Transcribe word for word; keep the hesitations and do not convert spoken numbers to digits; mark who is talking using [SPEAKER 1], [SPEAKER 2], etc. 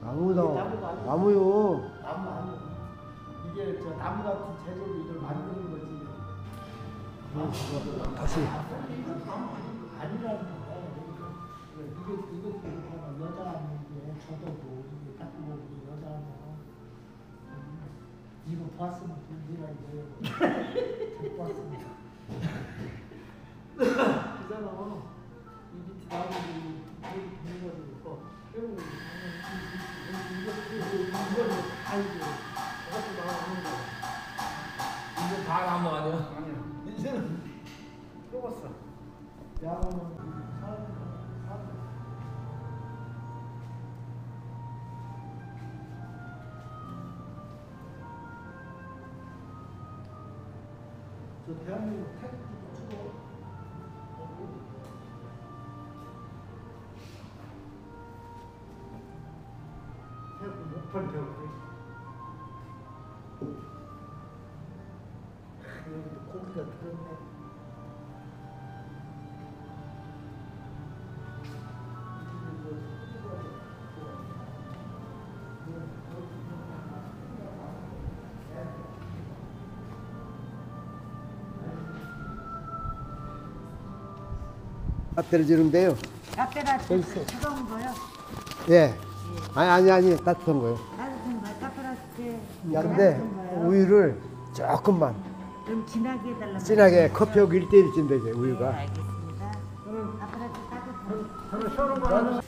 [SPEAKER 1] 나무다.
[SPEAKER 2] 나무가 아니야.
[SPEAKER 1] 나무요.
[SPEAKER 2] 나무 아니야. 이게 저 나무 같은 재료로 이걸 만드는 거지.
[SPEAKER 1] 음, 다시.
[SPEAKER 2] 아니라는 거야. 이게 이것도 보면 여자는 이제 저도고 이게 딱 보고 여자는 이거 봤으면 네가 이제 듣고 왔습니다. 그잖아. 이 밑에 나무들이 이렇게 되는 거도 있고 결국 이거 이거 다 이제 저것도 나오는 거.
[SPEAKER 3] 이거 다 나무 아니야?
[SPEAKER 2] 아니야. 이제는 뽑았어. 야구는 사람 사람. 저 대한민국 태극기 주고. 태극기 목판 태극기. 여기도 고기가 들었네.
[SPEAKER 1] 딱 떨어지는데요.
[SPEAKER 4] 카페라떼 차가운 거요?
[SPEAKER 1] 예. 아니 아니 아니 따뜻한 거요.
[SPEAKER 4] 따뜻한 거, 카페라떼.
[SPEAKER 1] 근데
[SPEAKER 4] 따뜻한 거요?
[SPEAKER 1] 우유를 조금만
[SPEAKER 4] 좀 진하게 해달라고.
[SPEAKER 1] 진하게 커피하고 일 대일 찐다죠
[SPEAKER 4] 네,
[SPEAKER 1] 우유가.
[SPEAKER 4] 알겠습니다. 카페라떼 따뜻한
[SPEAKER 2] 저는 쇼는 거는